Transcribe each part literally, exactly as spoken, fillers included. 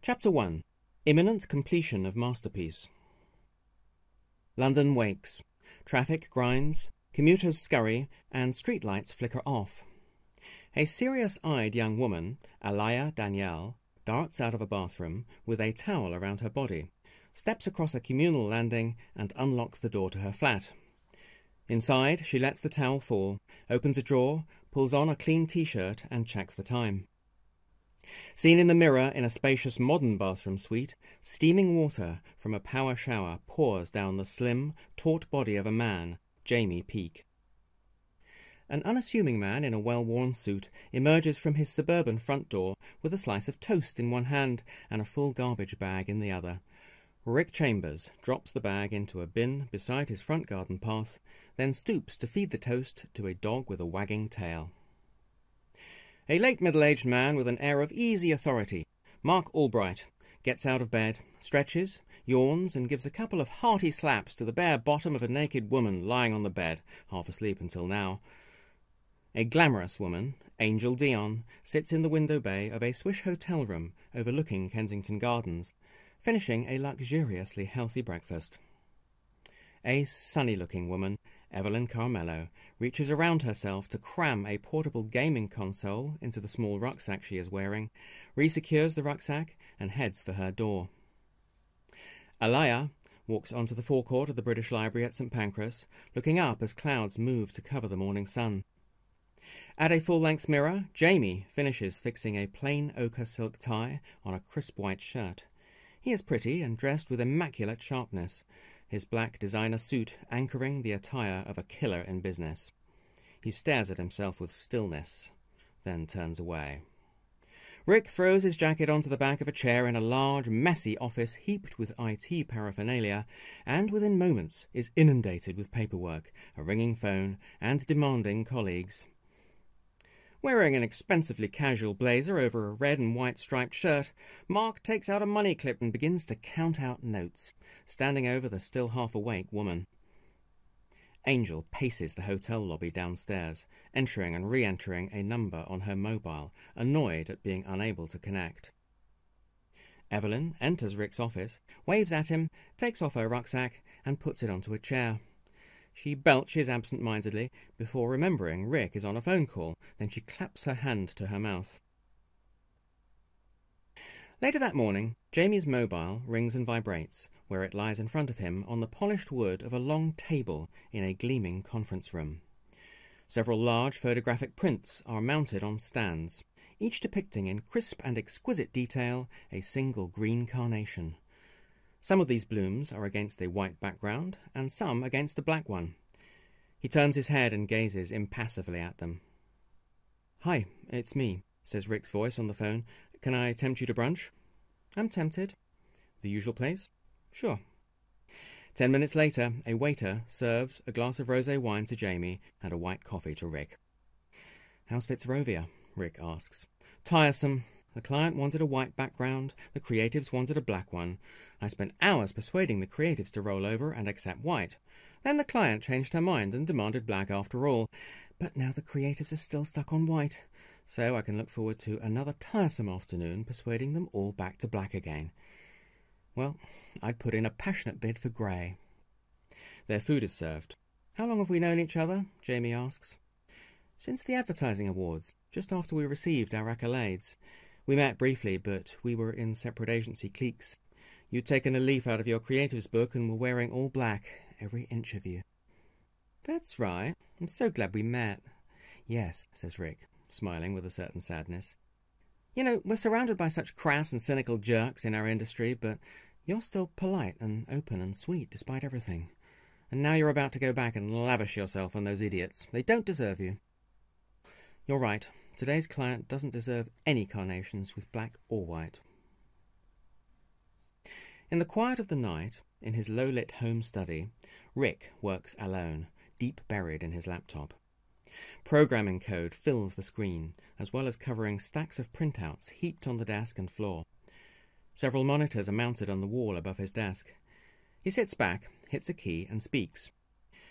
Chapter one. Imminent completion of masterpiece. London wakes. Traffic grinds, commuters scurry, and streetlights flicker off. A serious-eyed young woman, Alaia Danielle, darts out of a bathroom with a towel around her body, steps across a communal landing, and unlocks the door to her flat. Inside, she lets the towel fall, opens a drawer, pulls on a clean t-shirt, and checks the time. Seen in the mirror in a spacious modern bathroom suite, steaming water from a power shower pours down the slim, taut body of a man, Jaymi Peek. An unassuming man in a well-worn suit emerges from his suburban front door with a slice of toast in one hand and a full garbage bag in the other. Rik Chambers drops the bag into a bin beside his front garden path, then stoops to feed the toast to a dog with a wagging tail. A late middle-aged man with an air of easy authority, Marc Albright, gets out of bed, stretches, yawns, and gives a couple of hearty slaps to the bare bottom of a naked woman lying on the bed, half asleep until now. A glamorous woman, Angel Dion, sits in the window bay of a swish hotel room overlooking Kensington Gardens, finishing a luxuriously healthy breakfast. A sunny-looking woman, Evelyn Carmelo, reaches around herself to cram a portable gaming console into the small rucksack she is wearing, resecures the rucksack, and heads for her door. Alaia walks onto the forecourt of the British Library at St Pancras, looking up as clouds move to cover the morning sun. At a full-length mirror, Jaymi finishes fixing a plain ochre silk tie on a crisp white shirt. He is pretty and dressed with immaculate sharpness, his black designer suit anchoring the attire of a killer in business. He stares at himself with stillness, then turns away. Rik throws his jacket onto the back of a chair in a large, messy office heaped with I T paraphernalia, and within moments is inundated with paperwork, a ringing phone, and demanding colleagues. Wearing an expensively casual blazer over a red and white striped shirt, Marc takes out a money clip and begins to count out notes, standing over the still half-awake woman. Angel paces the hotel lobby downstairs, entering and re-entering a number on her mobile, annoyed at being unable to connect. Evelyn enters Rik's office, waves at him, takes off her rucksack, and puts it onto a chair. She belches absent-mindedly before remembering Rik is on a phone call, then she claps her hand to her mouth. Later that morning, Jaymi's mobile rings and vibrates, where it lies in front of him on the polished wood of a long table in a gleaming conference room. Several large photographic prints are mounted on stands, each depicting in crisp and exquisite detail a single green carnation. Some of these blooms are against a white background, and some against a black one. He turns his head and gazes impassively at them. "Hi, it's me," says Rik's voice on the phone. "Can I tempt you to brunch?" "I'm tempted." "The usual place?" "Sure." Ten minutes later, a waiter serves a glass of rosé wine to Jaymi and a white coffee to Rik. "How's Fitzrovia?" Rik asks. "Tiresome. The client wanted a white background, the creatives wanted a black one. I spent hours persuading the creatives to roll over and accept white. Then the client changed her mind and demanded black after all. But now the creatives are still stuck on white, so I can look forward to another tiresome afternoon persuading them all back to black again. Well, I'd put in a passionate bid for grey." Their food is served. "How long have we known each other?" Jaymi asks. "Since the advertising awards, just after we received our accolades. We met briefly, but we were in separate agency cliques. You'd taken a leaf out of your creatives book and were wearing all black, every inch of you." "That's right. I'm so glad we met." "Yes," says Rik, smiling with a certain sadness. "You know, we're surrounded by such crass and cynical jerks in our industry, but you're still polite and open and sweet despite everything. And now you're about to go back and lavish yourself on those idiots. They don't deserve you." "You're right. Today's client doesn't deserve any carnations with black or white." In the quiet of the night, in his low-lit home study, Rik works alone, deep buried in his laptop. Programming code fills the screen, as well as covering stacks of printouts heaped on the desk and floor. Several monitors are mounted on the wall above his desk. He sits back, hits a key, and speaks.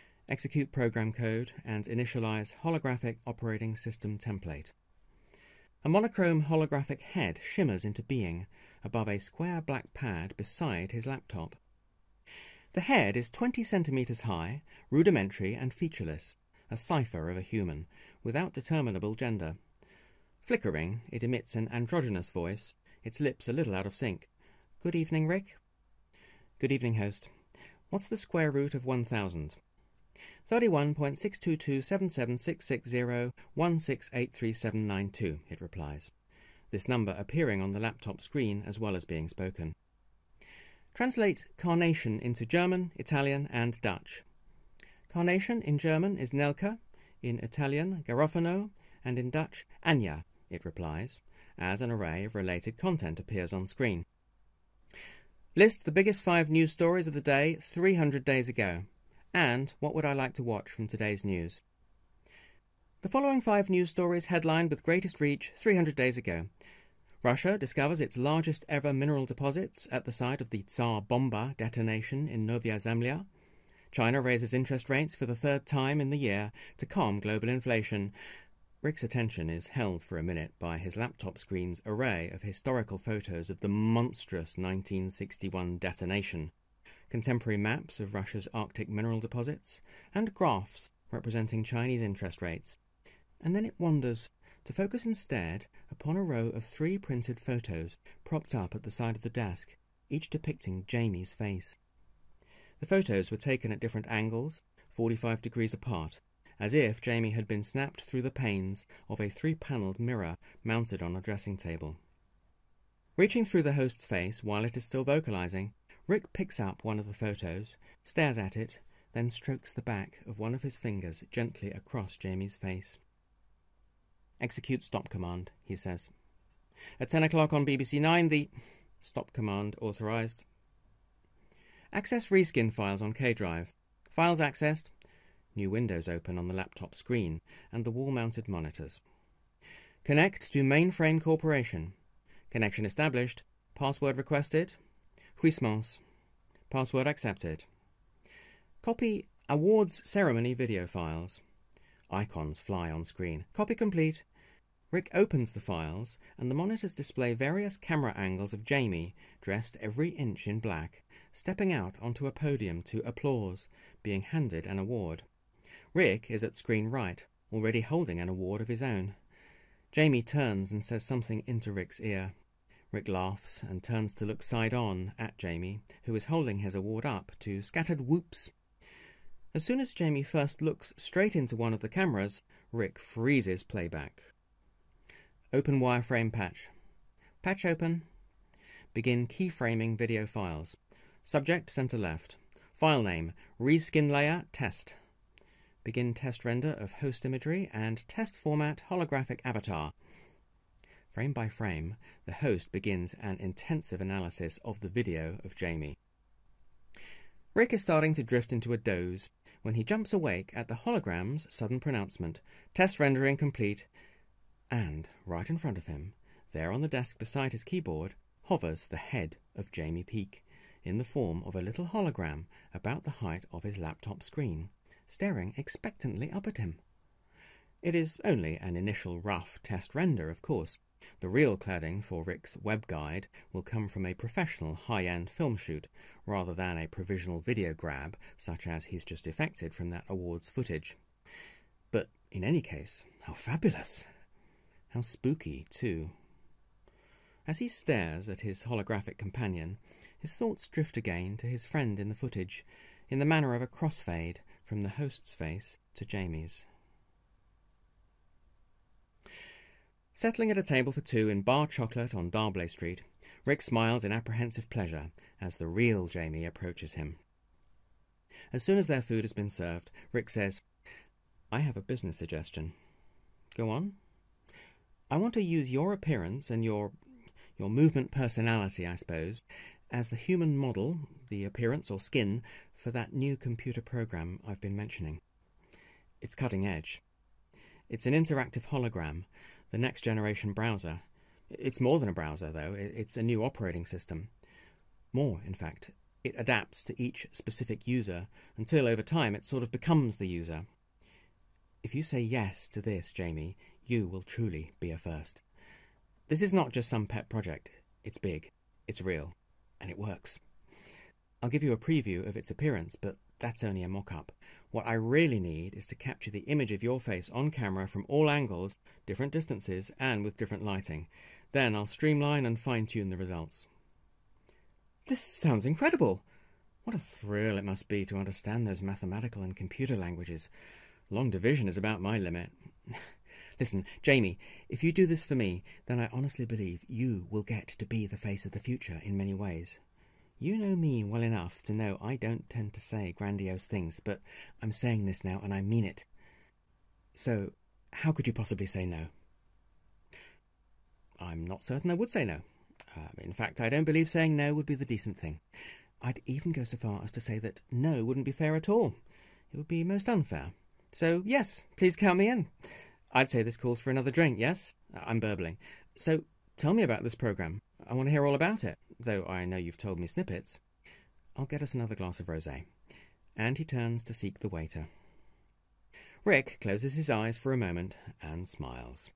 Execute program code and initialize holographic operating system template. A monochrome holographic head shimmers into being above a square black pad beside his laptop. The head is twenty centimetres high, rudimentary and featureless, a cipher of a human, without determinable gender. Flickering, it emits an androgynous voice, its lips a little out of sync. "Good evening, Rik." "Good evening, host. What's the square root of one thousand? thirty-one point six two two seven seven six six zero one six eight three seven nine two, it replies, this number appearing on the laptop screen as well as being spoken. Translate carnation into German, Italian and Dutch. Carnation in German is Nelke, in Italian Garofano, and in Dutch Anja, it replies, as an array of related content appears on screen. List the biggest five news stories of the day three hundred days ago. And what would I like to watch from today's news? The following five news stories headlined with greatest reach three hundred days ago. Russia discovers its largest ever mineral deposits at the site of the Tsar Bomba detonation in Novaya Zemlya. China raises interest rates for the third time in the year to calm global inflation. Rik's attention is held for a minute by his laptop screen's array of historical photos of the monstrous nineteen sixty-one detonation, contemporary maps of Russia's Arctic mineral deposits, and graphs representing Chinese interest rates. And then it wanders to focus instead upon a row of three printed photos propped up at the side of the desk, each depicting Jaymi's face. The photos were taken at different angles, forty-five degrees apart, as if Jaymi had been snapped through the panes of a three-panelled mirror mounted on a dressing table. Reaching through the host's face while it is still vocalizing, Rik picks up one of the photos, stares at it, then strokes the back of one of his fingers gently across Jaymi's face. "Execute stop command," he says. "At ten o'clock on B B C Nine, the..." Stop command authorized. Access reskin files on K drive. Files accessed. New windows open on the laptop screen and the wall-mounted monitors. Connect to Mainframe Corporation. Connection established. Password requested. Puissance. Password accepted. Copy awards ceremony video files. Icons fly on screen. Copy complete. Rik opens the files, and the monitors display various camera angles of Jaymi, dressed every inch in black, stepping out onto a podium to applause, being handed an award. Rik is at screen right, already holding an award of his own. Jaymi turns and says something into Rik's ear. Rik laughs and turns to look side-on at Jaymi, who is holding his award up to scattered whoops. As soon as Jaymi first looks straight into one of the cameras, Rik freezes playback. Open wireframe patch. Patch open. Begin keyframing video files. Subject center left. File name reskin layer test. Begin test render of host imagery and test format holographic avatar. Frame by frame, the host begins an intensive analysis of the video of Jaymi. Rik is starting to drift into a doze when he jumps awake at the hologram's sudden pronouncement, test rendering complete, and right in front of him, there on the desk beside his keyboard, hovers the head of Jaymi Peek, in the form of a little hologram about the height of his laptop screen, staring expectantly up at him. It is only an initial rough test render, of course. The real cladding for Rik's web guide will come from a professional high-end film shoot, rather than a provisional video grab such as he's just effected from that awards footage. But in any case, how fabulous! How spooky, too. As he stares at his holographic companion, his thoughts drift again to his friend in the footage, in the manner of a crossfade from the host's face to Jaymi's. Settling at a table for two in Bar Chocolate on Darblay Street, Rik smiles in apprehensive pleasure as the real Jaymi approaches him. As soon as their food has been served, Rik says, "I have a business suggestion." "Go on." "I want to use your appearance and your, your movement personality, I suppose, as the human model, the appearance or skin, for that new computer program I've been mentioning. It's cutting edge. It's an interactive hologram, the next generation browser. It's more than a browser, though. It's a new operating system. More, in fact. It adapts to each specific user until, over time, it sort of becomes the user. If you say yes to this, Jaymi, you will truly be a first. This is not just some pet project. It's big, it's real, and it works. I'll give you a preview of its appearance, but that's only a mock-up. What I really need is to capture the image of your face on camera from all angles, different distances, and with different lighting. Then I'll streamline and fine-tune the results. This sounds incredible! What a thrill it must be to understand those mathematical and computer languages. Long division is about my limit. Listen, Jaymi, if you do this for me, then I honestly believe you will get to be the face of the future in many ways. You know me well enough to know I don't tend to say grandiose things, but I'm saying this now and I mean it. So, how could you possibly say no? I'm not certain I would say no. Uh, in fact, I don't believe saying no would be the decent thing. I'd even go so far as to say that no wouldn't be fair at all. It would be most unfair. So, yes, please count me in. I'd say this calls for another drink, yes? I'm burbling. So, tell me about this programme. I want to hear all about it, though I know you've told me snippets. I'll get us another glass of rosé. And he turns to seek the waiter. Rik closes his eyes for a moment and smiles.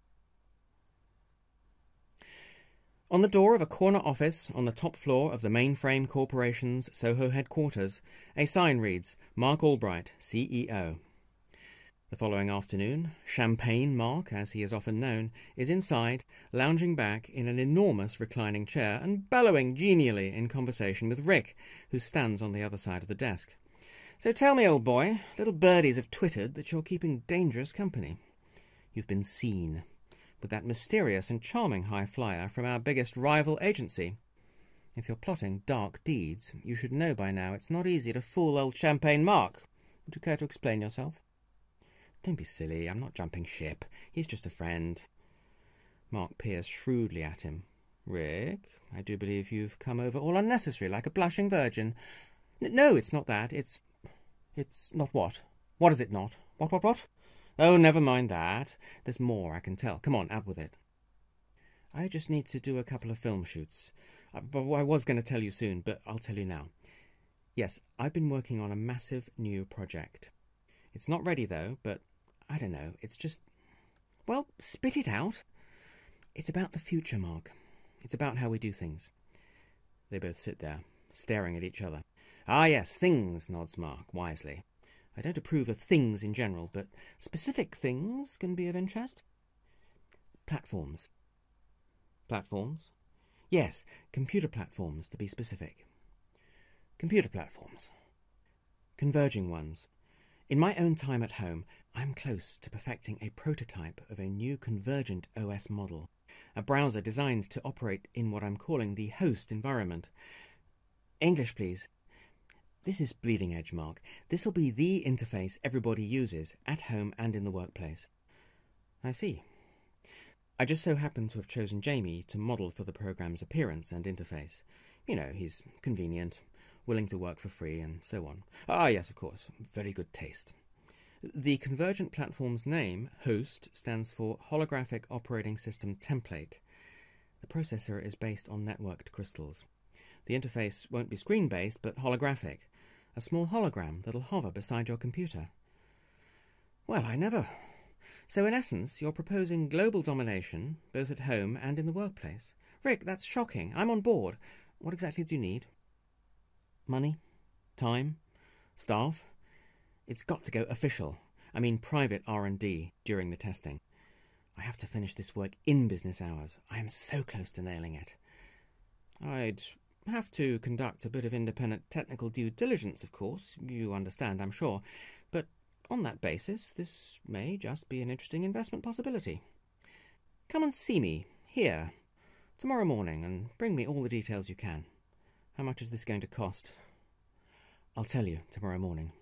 On the door of a corner office on the top floor of the Mainframe Corporation's Soho headquarters, a sign reads, Marc Albright, C E O. The following afternoon, Champagne Marc, as he is often known, is inside, lounging back in an enormous reclining chair and bellowing genially in conversation with Rik, who stands on the other side of the desk. So tell me, old boy, little birdies have twittered that you're keeping dangerous company. You've been seen with that mysterious and charming high flyer from our biggest rival agency. If you're plotting dark deeds, you should know by now it's not easy to fool old Champagne Marc. Would you care to explain yourself? Don't be silly, I'm not jumping ship. He's just a friend. Marc peers shrewdly at him. Rik, I do believe you've come over all unnecessary, like a blushing virgin. N no, it's not that. It's... It's not what? What is it not? What, what, what? Oh, never mind that. There's more, I can tell. Come on, out with it. I just need to do a couple of film shoots. I, I was going to tell you soon, but I'll tell you now. Yes, I've been working on a massive new project. It's not ready, though, but I don't know. It's just... Well, spit it out. It's about the future, Marc. It's about how we do things. They both sit there, staring at each other. Ah, yes, things, nods Marc, wisely. I don't approve of things in general, but specific things can be of interest. Platforms. Platforms? Yes, computer platforms, to be specific. Computer platforms. Converging ones. In my own time at home, I'm close to perfecting a prototype of a new convergent O S model, a browser designed to operate in what I'm calling the host environment. English, please. This is bleeding edge, Marc. This'll be the interface everybody uses, at home and in the workplace. I see. I just so happen to have chosen Jaymi to model for the program's appearance and interface. You know, he's convenient, willing to work for free, and so on. Ah, yes, of course. Very good taste. The convergent platform's name, HOST, stands for Holographic Operating System Template. The processor is based on networked crystals. The interface won't be screen-based, but holographic. A small hologram that'll hover beside your computer. Well, I never. So in essence, you're proposing global domination, both at home and in the workplace. Rik, that's shocking. I'm on board. What exactly do you need? Money? Time? Staff? It's got to go official. I mean private R and D during the testing. I have to finish this work in business hours. I am so close to nailing it. I'd have to conduct a bit of independent technical due diligence, of course. You understand, I'm sure. But on that basis, this may just be an interesting investment possibility. Come and see me, here, tomorrow morning, and bring me all the details you can. How much is this going to cost? I'll tell you tomorrow morning.